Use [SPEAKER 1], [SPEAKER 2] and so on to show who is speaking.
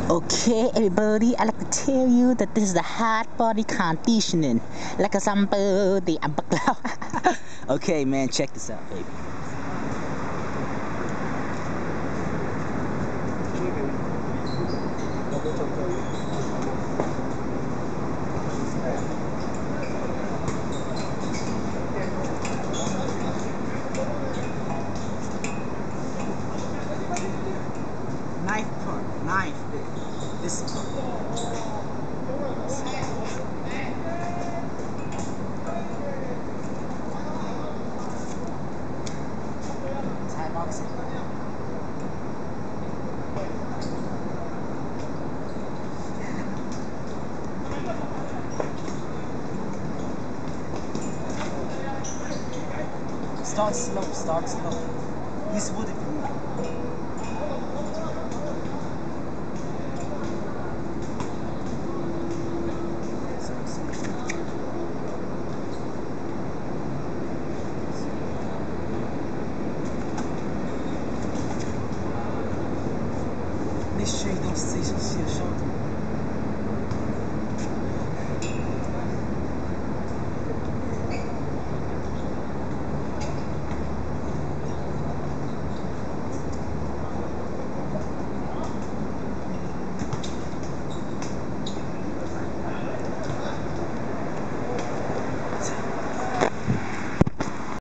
[SPEAKER 1] Okay, everybody, I like to tell you that this is a hot body conditioning. Like a somebody, I'm Okay, man, check this out, baby. Knife part, knife, baby. This part. Thai boxing. Start slow, start slow. This would